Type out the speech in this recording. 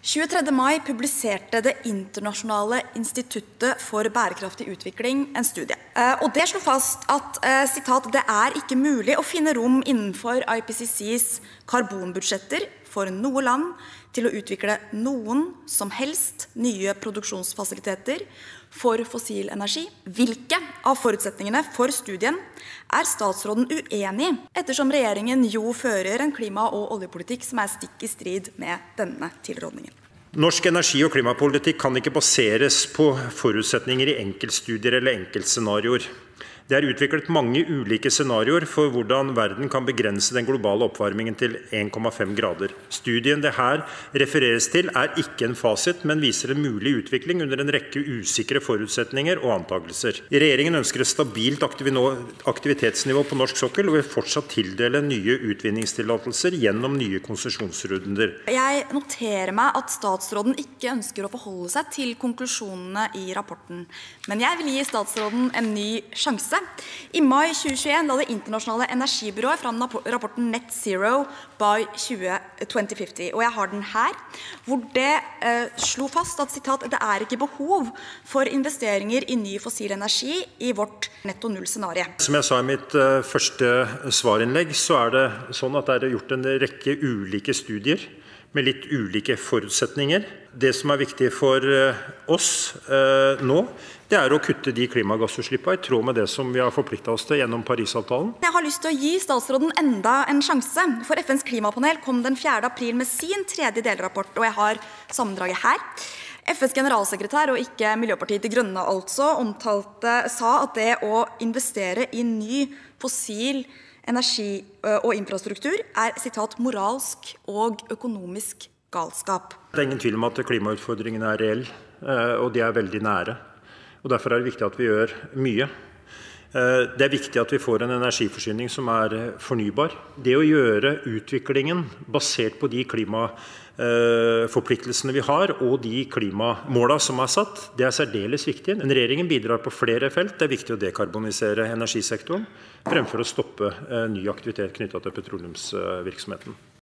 23. mai publiserte Det internasjonale instituttet for bærekraftig utvikling en studie. Og det slo fast at sitat, «Det ikke mulig å finne rom innenfor IPCCs karbonbudsjetter for noe land til å utvikle noen som helst nye produksjonsfasiliteter for fossil energi. Hvilke av forutsetningene for studien statsråden uenig i, ettersom regjeringen jo fører en klima- og oljepolitikk som stikk i strid med denne tilrådningen?» Norsk energi- og klimapolitikk kan ikke baseres på forutsetninger i enkeltstudier eller enkeltscenarioer. Det utviklet mange ulike scenarioer for hvordan verden kan begrense den globale oppvarmingen til 1,5 grader. Studien det her refereres til ikke en fasit, men viser en mulig utvikling under en rekke usikre forutsetninger og antakelser. Regjeringen ønsker et stabilt aktivitetsnivå på norsk sokkel og vil fortsatt tildele nye utvinningstillatelser gjennom nye konsesjonsrunder. Jeg noterer meg at statsråden ikke ønsker å forholde seg til konklusjonene i rapporten, men jeg vil gi statsråden en ny sjanse. I mai 2021 la Det internasjonale energibyrået fram rapporten Net Zero by 2050, og jeg har den her, hvor det slo fast at sitat, «Det ikke behov for investeringer i ny fossil energi i vårt netto null-scenario». Som jeg sa i mitt første svarinnlegg, så det sånn at det gjort en rekke ulike studier med litt ulike forutsetninger. Det som viktig for oss nå, det å kutte de klimagassutslippene i tråd med det som vi har forpliktet oss til gjennom Parisavtalen. Jeg har lyst til å gi statsråden enda en sjanse, for FNs klimapanel kom den 4. april med sin 3. delrapport, og jeg har sammendraget her. FNs generalsekretær, og ikke Miljøpartiet De Grønne altså, sa at det å investere i ny fossil energi og infrastruktur sitat, moralsk og økonomisk galskap. Det ingen tvil om at klimautfordringene reelle, og de veldig nære. Og derfor det viktig at vi gjør mye. Det viktig at vi får en energiforsyning som fornybar. Det å gjøre utviklingen basert på de klimaforpliktelsene vi har, og de klimamålene som satt, det særdeles viktig. Men regjeringen bidrar på flere felt. Det viktig å dekarbonisere energisektoren, fremfor å stoppe ny aktivitet knyttet til petroleumsvirksomheten.